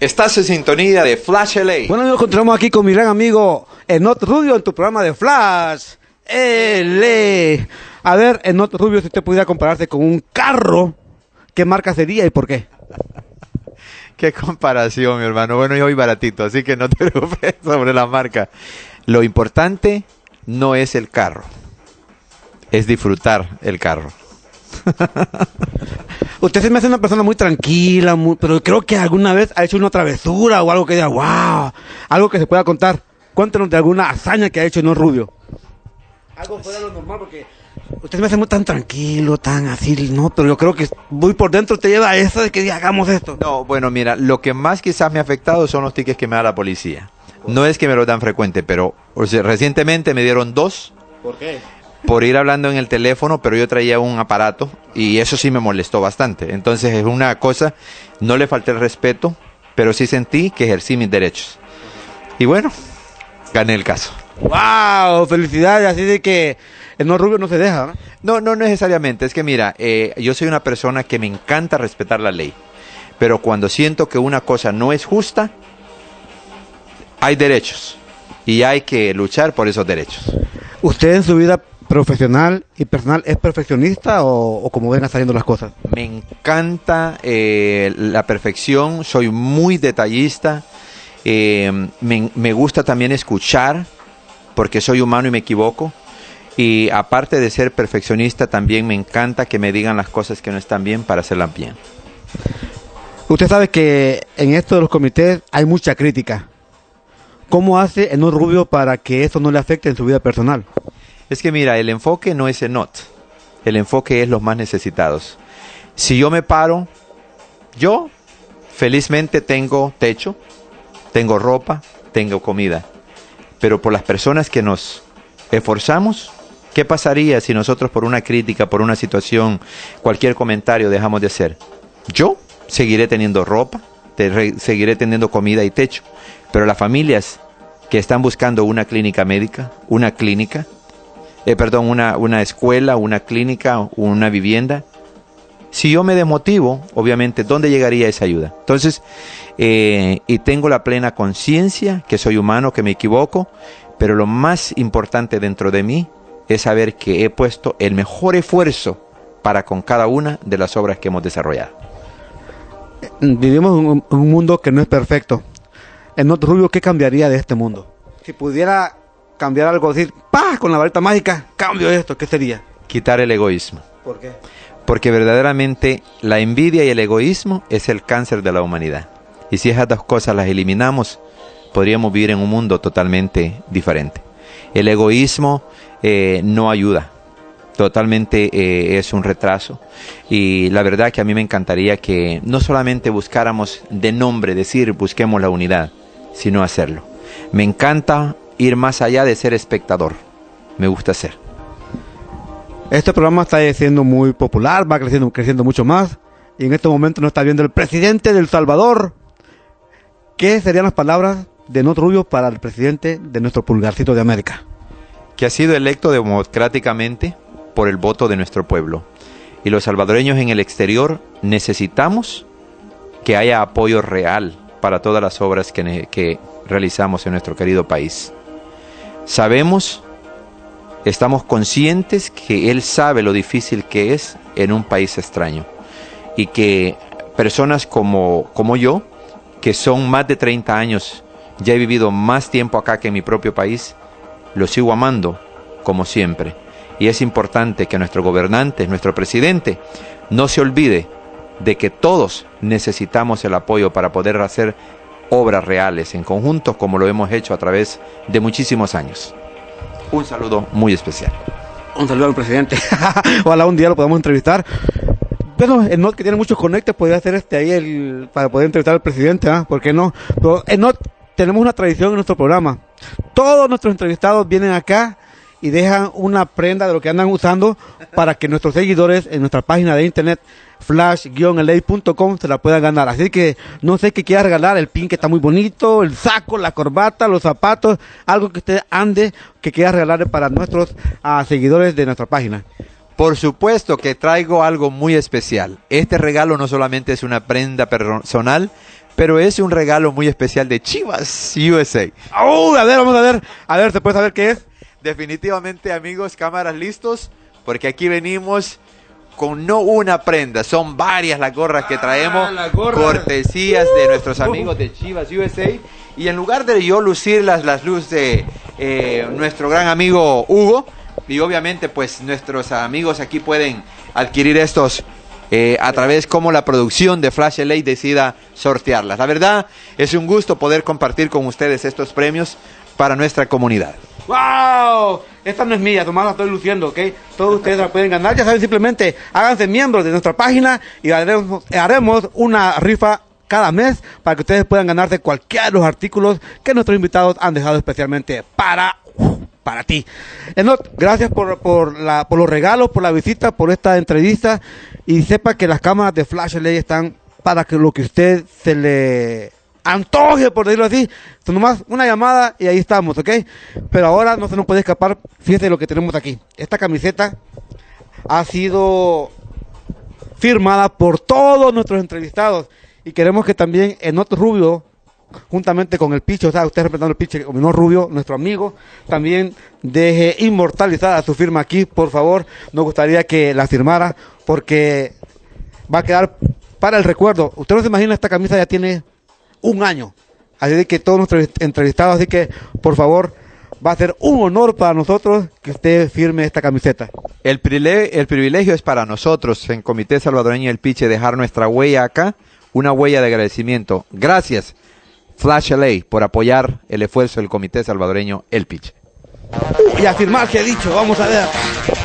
Estás en sintonía de Flash LA. Bueno, amigos, continuamos aquí con mi gran amigo Enot Rubio en tu programa de Flash LA. A ver, Enot Rubio, si usted pudiera compararse con un carro, ¿qué marca sería y por qué? Qué comparación, mi hermano. Bueno, yo voy baratito, así que no te preocupes sobre la marca. Lo importante no es el carro, es disfrutar el carro. Usted se me hace una persona muy tranquila, pero creo que alguna vez ha hecho una travesura o algo que diga, wow, algo que se pueda contar. Cuéntenos de alguna hazaña que ha hecho Enot Rubio. Algo fuera de lo normal, porque usted me hace muy tan tranquilo, tan así, no, pero yo creo que muy por dentro te lleva a eso de que hagamos esto. No, bueno, mira, lo que más quizás me ha afectado son los tickets que me da la policía. No es que me los dan frecuente, pero recientemente me dieron 2. ¿Por qué? Por ir hablando en el teléfono, pero yo traía un aparato y eso sí me molestó bastante. Entonces es una cosa, no le falté el respeto, pero sí sentí que ejercí mis derechos. Y bueno, gané el caso. ¡Wow! Felicidades, así de que Enot Rubio no se deja, ¿no? No necesariamente, es que mira, yo soy una persona que me encanta respetar la ley, pero cuando siento que una cosa no es justa, hay derechos y hay que luchar por esos derechos. ¿Usted en su vida profesional y personal es perfeccionista o como ven saliendo las cosas? Me encanta la perfección, soy muy detallista, me gusta también escuchar, porque soy humano y me equivoco, y aparte de ser perfeccionista también me encanta que me digan las cosas que no están bien para hacerlas bien. Usted sabe que en esto de los comités hay mucha crítica. ¿Cómo hace Enot Rubio para que eso no le afecte en su vida personal? Es que mira, el enfoque no es Enot, el enfoque es los más necesitados. Si yo me paro, yo felizmente tengo techo, tengo ropa, tengo comida, pero por las personas que nos esforzamos, ¿qué pasaría si nosotros por una crítica, por una situación, cualquier comentario dejamos de hacer? Yo seguiré teniendo ropa, seguiré teniendo comida y techo, pero las familias que están buscando una clínica médica, una escuela, una clínica, una vivienda, si yo me desmotivo, obviamente, ¿dónde llegaría esa ayuda? Entonces, y tengo la plena conciencia que soy humano, que me equivoco, pero lo más importante dentro de mí es saber que he puesto el mejor esfuerzo para con cada una de las obras que hemos desarrollado. Vivimos en un mundo que no es perfecto. Enot Rubio, ¿qué cambiaría de este mundo? Si pudiera cambiar algo, decir, ¡pah! Con la varita mágica, cambio esto, ¿qué sería? Quitar el egoísmo. ¿Por qué? Porque verdaderamente la envidia y el egoísmo es el cáncer de la humanidad. Y si esas dos cosas las eliminamos, podríamos vivir en un mundo totalmente diferente. El egoísmo no ayuda, totalmente es un retraso. Y la verdad que a mí me encantaría que no solamente buscáramos de nombre, decir busquemos la unidad, sino hacerlo. Me encanta ir más allá de ser espectador, me gusta ser. Este programa está siendo muy popular, va creciendo mucho más, y en este momento nos está viendo el presidente de El Salvador. ¿Qué serían las palabras de Enot Rubio para el presidente de nuestro pulgarcito de América? Que ha sido electo democráticamente por el voto de nuestro pueblo. Y los salvadoreños en el exterior necesitamos que haya apoyo real para todas las obras que realizamos en nuestro querido país. Estamos conscientes que él sabe lo difícil que es en un país extraño. Y que personas como yo, que son más de 30 años, ya he vivido más tiempo acá que en mi propio país, lo sigo amando como siempre. Y es importante que nuestro gobernante, nuestro presidente, no se olvide de que todos necesitamos el apoyo para poder hacer obras reales en conjunto, como lo hemos hecho a través de muchísimos años. Un saludo muy especial. Un saludo al presidente. Ojalá un día lo podamos entrevistar. Bueno, Enot, que tiene muchos conectes, podría hacer para poder entrevistar al presidente, ¿ah? ¿Por qué no? Pero Enot, tenemos una tradición en nuestro programa. Todos nuestros entrevistados vienen acá y dejan una prenda de lo que andan usando para que nuestros seguidores en nuestra página de internet flash-la.com se la puedan ganar. Así que no sé qué quiera regalar, el pin que está muy bonito, el saco, la corbata, los zapatos, algo que usted ande que quiera regalarle para nuestros seguidores de nuestra página. Por supuesto que traigo algo muy especial. Este regalo no solamente es una prenda personal, pero es un regalo muy especial de Chivas USA. A ver, vamos a ver, ¿se puede saber qué es? Definitivamente, amigos, cámaras listos, porque aquí venimos con no una prenda, son varias las gorras que traemos, cortesías de nuestros amigos de Chivas USA. Y en lugar de yo lucir las luces de nuestro gran amigo Hugo, y obviamente pues nuestros amigos aquí pueden adquirir estos a través como la producción de Flash LA decida sortearlas. La verdad es un gusto poder compartir con ustedes estos premios para nuestra comunidad. ¡Wow! Esta no es mía, nomás la estoy luciendo, ¿ok? Todos ustedes la pueden ganar, ya saben, simplemente háganse miembros de nuestra página y haremos una rifa cada mes para que ustedes puedan ganarse cualquiera de los artículos que nuestros invitados han dejado especialmente para ti. Enoch, gracias por los regalos, por la visita, por esta entrevista, y sepa que las cámaras de Flash LA están para que lo que usted se le antoje, por decirlo así. Esto nomás una llamada y ahí estamos, ¿ok? Pero ahora no se nos puede escapar, fíjese lo que tenemos aquí. Esta camiseta ha sido firmada por todos nuestros entrevistados y queremos que también Enoch Rubio, juntamente con el Piche, o sea, usted representando el Piche, Enoch Rubio, nuestro amigo, también deje inmortalizada su firma aquí, por favor. Nos gustaría que la firmara porque va a quedar para el recuerdo. Usted no se imagina, esta camisa ya tiene un año, así de que todos nuestros entrevistados, así que por favor, va a ser un honor para nosotros que usted firme esta camiseta. El privilegio es para nosotros en Comité Salvadoreño El Piche dejar nuestra huella acá, una huella de agradecimiento. Gracias Flash LA por apoyar el esfuerzo del Comité Salvadoreño El Piche. Y a firmar que he dicho, vamos a ver.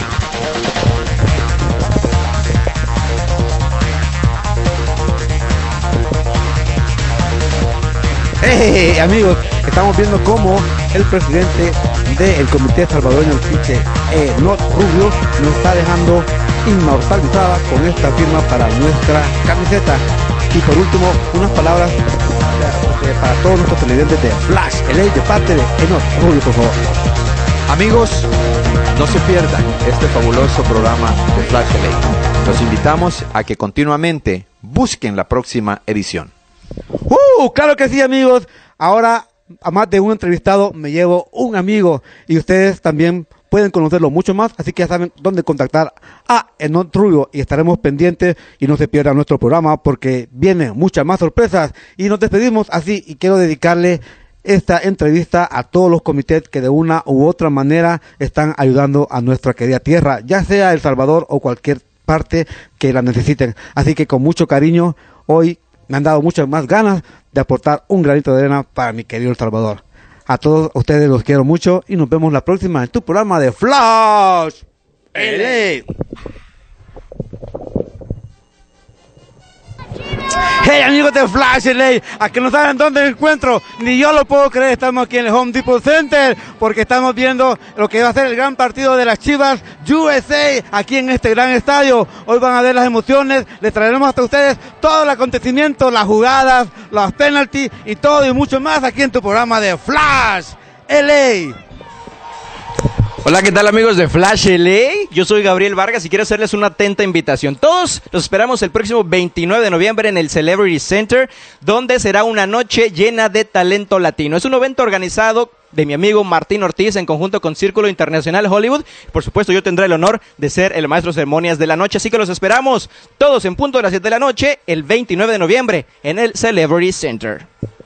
Hey, amigos, estamos viendo cómo el presidente del Comité Salvadoreño El Piche, Enoch Rubio, nos está dejando inmortalizada con esta firma para nuestra camiseta. Y por último, unas palabras para todos nuestros televidentes de Flash LA de parte de Enoch Rubio, por favor. Amigos, no se pierdan este fabuloso programa de Flash LA. Los invitamos a que continuamente busquen la próxima edición. Claro que sí, amigos. Ahora, a más de un entrevistado, me llevo un amigo y ustedes también pueden conocerlo mucho más, así que ya saben dónde contactar a Enoch Rubio y estaremos pendientes y no se pierdan nuestro programa porque vienen muchas más sorpresas y nos despedimos así y quiero dedicarle esta entrevista a todos los comités que de una u otra manera están ayudando a nuestra querida tierra, ya sea El Salvador o cualquier parte que la necesiten. Así que con mucho cariño, hoy me han dado muchas más ganas de aportar un granito de arena para mi querido El Salvador. A todos ustedes los quiero mucho y nos vemos la próxima en tu programa de Flash LA. Hey, amigos de Flash LA, a que no saben dónde me encuentro, ni yo lo puedo creer. Estamos aquí en el Home Depot Center porque estamos viendo lo que va a ser el gran partido de las Chivas USA aquí en este gran estadio. Hoy van a ver las emociones, les traeremos hasta ustedes todo el acontecimiento, las jugadas, los penalties y todo y mucho más aquí en tu programa de Flash LA. Hola, ¿qué tal, amigos de Flash LA? Yo soy Gabriel Vargas y quiero hacerles una atenta invitación. Todos los esperamos el próximo 29 de noviembre en el Celebrity Center, donde será una noche llena de talento latino. Es un evento organizado de mi amigo Martín Ortiz en conjunto con Círculo Internacional Hollywood. Por supuesto, yo tendré el honor de ser el maestro de ceremonias de la noche, así que los esperamos todos en punto de las 7 de la noche el 29 de noviembre en el Celebrity Center.